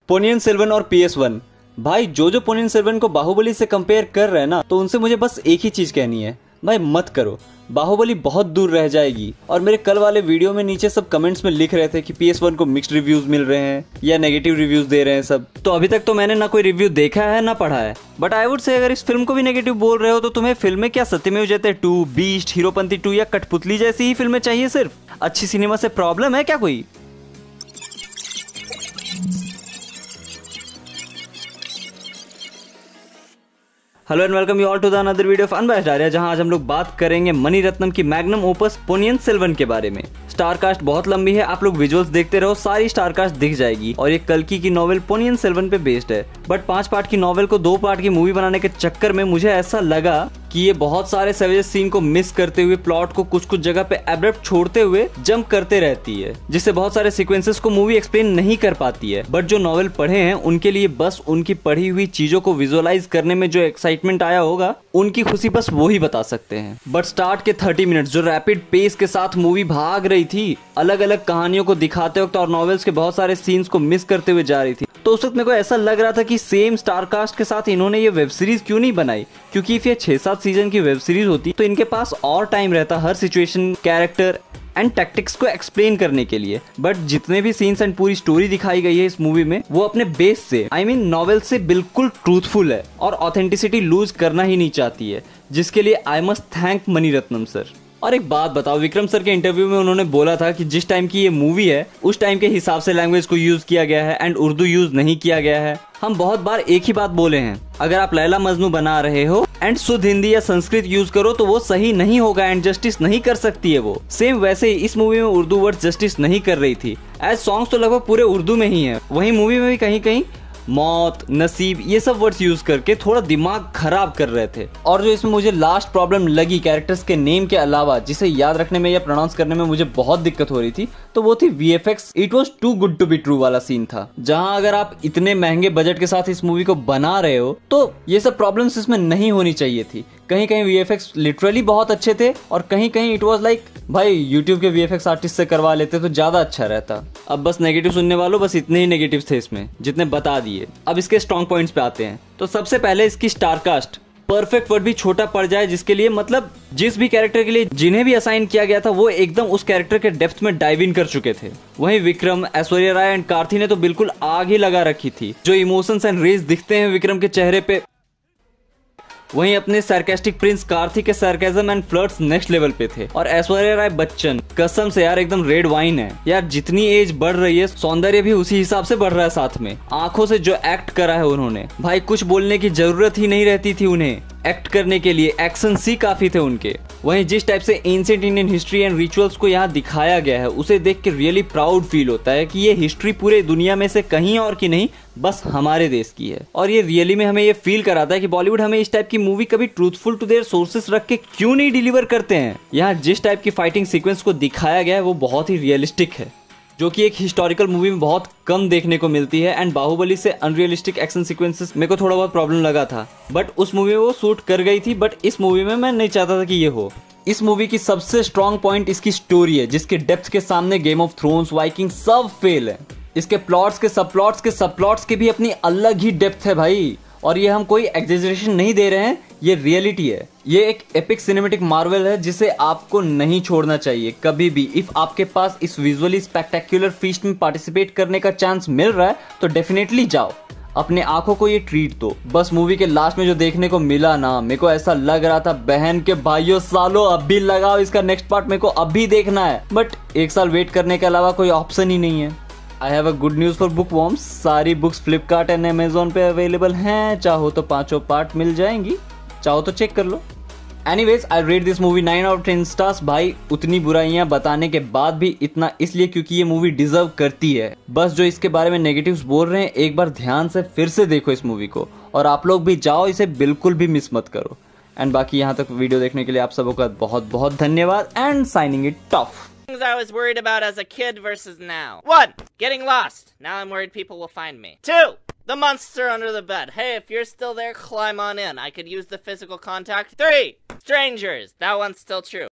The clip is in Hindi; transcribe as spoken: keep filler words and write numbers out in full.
पोनियन सेल्वन और पी एस वन। भाई जो जो पोनियन सेल्वन को बाहुबली से कंपेयर कर रहे हैं ना, तो उनसे मुझे बस एक ही चीज कहनी है, भाई मत करो। बाहुबली बहुत दूर रह जाएगी। और मेरे कल वाले वीडियो में नीचे सब कमेंट्स में लिख रहे थे कि पी एस वन को मिक्स्ड रिव्यूज मिल रहे हैं या नेगेटिव रिव्यूज दे रहे हैं सब। तो अभी तक तो मैंने ना कोई रिव्यू देखा है ना पढ़ा है, बट आई वुड से अगर इस फिल्म को भी नेगेटिव बोल रहे हो तो तुम्हें फिल्में क्या सत्यमेव जयते टू, बीस्ट, हीरोपंती टू या कठपुतली जैसी ही फिल्में चाहिए सिर्फ? अच्छी सिनेमा से प्रॉब्लम है क्या कोई? Hello and welcome you all to the another video of unbiased Arya, जहां आज हम लोग बात करेंगे मणि रत्नम की मैग्नम ओपस पोनियन सेल्वन के बारे में। स्टार कास्ट बहुत लंबी है, आप लोग विजुअल्स देखते रहो, सारी स्टार कास्ट दिख जाएगी। और ये कल्कि की नॉवेल पोनियन सेल्वन पे बेस्ड है, बट पांच पार्ट की नॉवेल को दो पार्ट की मूवी बनाने के चक्कर में मुझे ऐसा लगा कि ये बहुत सारे सवेज सीन को मिस करते हुए, प्लॉट को कुछ कुछ जगह पे एब्रप्ट छोड़ते हुए जंप करते रहती है, जिससे बहुत सारे सीक्वेंसेस को मूवी एक्सप्लेन नहीं कर पाती है। बट जो नॉवेल पढ़े हैं उनके लिए बस उनकी पढ़ी हुई चीजों को विजुअलाइज करने में जो एक्साइटमेंट आया होगा, उनकी खुशी बस वो ही बता सकते हैं। बट स्टार्ट के थर्टी मिनट्स जो रैपिड पेस के साथ मूवी भाग रही थी, अलग अलग कहानियों को दिखाते वक्त और नॉवेल्स के बहुत सारे सीन्स को मिस करते हुए जा रही थी, तो उस वक्त मेरे को ऐसा लग रहा था कि सेम स्टार कास्ट के साथ इन्होंने ये वेब सीरीज क्यों नहीं बनाई, क्योंकि इफ ये छह सात सीजन की वेब सीरीज होती तो इनके पास और टाइम रहता हर सिचुएशन, कैरेक्टर एंड टैक्टिक्स को एक्सप्लेन करने के लिए। बट जितने भी सीन्स एंड पूरी स्टोरी दिखाई गई है इस मूवी में, वो अपने बेस से आई मीन नॉवेल से बिल्कुल ट्रूथफुल है और ऑथेंटिसिटी लूज करना ही नहीं चाहती है, जिसके लिए I must thank Mani Ratnam sir. और एक बात बताओ, विक्रम सर के इंटरव्यू में उन्होंने बोला था कि जिस टाइम की ये मूवी है उस टाइम के हिसाब से लैंग्वेज को यूज किया गया है एंड उर्दू यूज नहीं किया गया है। हम बहुत बार एक ही बात बोले हैं, अगर आप लैला मजनू बना रहे हो एंड शुद्ध हिंदी या संस्कृत यूज करो तो वो सही नहीं होगा एंड जस्टिस नहीं कर सकती है वो। सेम वैसे ही इस मूवी में उर्दू वर्ड जस्टिस नहीं कर रही थी। एज सॉन्ग्स तो लगभग पूरे उर्दू में ही है, वहीं मूवी में भी कहीं कहीं मौत, नसीब, ये सब वर्ड्स यूज करके थोड़ा दिमाग खराब कर रहे थे। और जो इसमें मुझे लास्ट प्रॉब्लम लगी कैरेक्टर्स के नेम के अलावा, जिसे याद रखने में या प्रोनाउंस करने में मुझे बहुत दिक्कत हो रही थी, तो वो थी V F X. It was too good to be true वाला सीन था, जहां अगर आप इतने महंगे बजट के साथ इस मूवी को बना रहे हो तो ये सब प्रॉब्लम्स इसमें नहीं होनी चाहिए थी। कहीं कहीं वी एफ एक्स लिटरली बहुत अच्छे थे और कहीं कहीं इट वाज लाइक भाई यूट्यूब के वी एफ एक्स आर्टिस्ट से करवा लेते तो ज्यादा अच्छा रहता। अब बस नेगेटिव सुनने वालों, बस इतने ही नेगेटिव थे इसमें जितने बता दिए। अब इसके स्ट्रॉन्ग पॉइंट्स पे आते हैं। तो सबसे पहले इसकी स्टार कास्ट, परफेक्ट वर्ड भी छोटा पड़ जाए, जिसके लिए मतलब जिस भी कैरेक्टर के लिए जिन्हें भी असाइन किया गया था वो एकदम उस कैरेक्टर के डेप्थ में डाइव इन कर चुके थे। वहीं विक्रम, ऐश्वर्या राय एंड कार्थी ने तो बिल्कुल आग ही लगा रखी थी। जो इमोशंस एंड रेज दिखते हैं विक्रम के चेहरे पे, वहीं अपने सार्केस्टिक प्रिंस कार्थी के sarcasm and flirts next level पे थे। और ऐश्वर्या राय बच्चन कसम से यार एकदम रेड वाइन है यार। जितनी एज बढ़ रही है सौंदर्य भी उसी हिसाब से बढ़ रहा है साथ में। आंखों से जो एक्ट करा है उन्होंने, भाई कुछ बोलने की जरूरत ही नहीं रहती थी उन्हें एक्ट करने के लिए, एक्शन सी काफी थे उनके। वहीं जिस टाइप से ancient Indian history and rituals को यहाँ दिखाया गया है, उसे देख के रियली प्राउड फील होता है कि ये हिस्ट्री पूरे दुनिया में से कहीं और की नहीं, बस हमारे देश की है। और ये रियली में हमें ये फील कराता है कि बॉलीवुड हमें इस टाइप की मूवी कभी ट्रूथफुल टू देयर सोर्सेस रख के क्यों नहीं डिलीवर करते हैं। यहाँ जिस टाइप की फाइटिंग सीक्वेंस को दिखाया गया है वो बहुत ही रियलिस्टिक है, जो कि एक हिस्टोरिकल मूवी में बहुत कम देखने को मिलती है। एंड बाहुबली से अनरियलिस्टिक एक्शन सीक्वेंसेस मेरे को थोड़ा बहुत प्रॉब्लम लगा था, बट उस मूवी में वो शूट कर गई थी। बट इस मूवी में मैं नहीं चाहता था कि ये हो। इस मूवी की सबसे स्ट्रॉन्ग पॉइंट इसकी स्टोरी है, जिसके डेप्थ के सामने गेम ऑफ थ्रोन्स, वाइकिंग सब फेल है। इसके प्लॉट्स के सब प्लॉट्स के सब प्लॉट्स के भी अपनी अलग ही डेप्थ है भाई। और ये हम कोई एग्जेजरेशन नहीं दे रहे हैं, ये रियलिटी है। ये एक एपिक सिनेमेटिक मार्वल है जिसे आपको नहीं छोड़ना चाहिए कभी भी। इफ आपके पास इस विजुअली स्पेक्टेक्युलर फीस्ट में पार्टिसिपेट करने का चांस मिल रहा है तो डेफिनेटली जाओ, अपने आंखों को ये ट्रीट दो। बस मूवी के लास्ट में जो देखने को मिला ना, मेरे को ऐसा लग रहा था बहन के भाइयों सालों अभी लगाओ इसका नेक्स्ट पार्ट, मेरे को अभी देखना है। बट एक साल वेट करने के अलावा कोई ऑप्शन ही नहीं है। I have a good news for bookworms, सारी बुक्स फ्लिपकार्ट एंड अमेजोन पे अवेलेबल हैं। चाहो तो पांचों पार्ट मिल जाएंगी, चाहो तो चेक कर लो। Anyways I rate this movie nine out of ten stars. भाई उतनी बुराइयां बताने के बाद भी इतना इसलिए क्योंकि ये मूवी डिजर्व करती है। बस जो इसके बारे में नेगेटिव्स बोल रहे हैं, एक बार ध्यान से फिर से देखो इस मूवी को, और आप लोग भी जाओ, इसे बिल्कुल भी मिस मत करो। एंड बाकी यहाँ तक वीडियो देखने के लिए आप सबों का बहुत बहुत धन्यवाद and signing it off. Things I was worried about as a kid versus now. One, getting lost. Now I'm worried people will find me. Two, the monster under the bed. Hey, if you're still there, climb on in. I could use the physical contact. Three, strangers. That one's still true.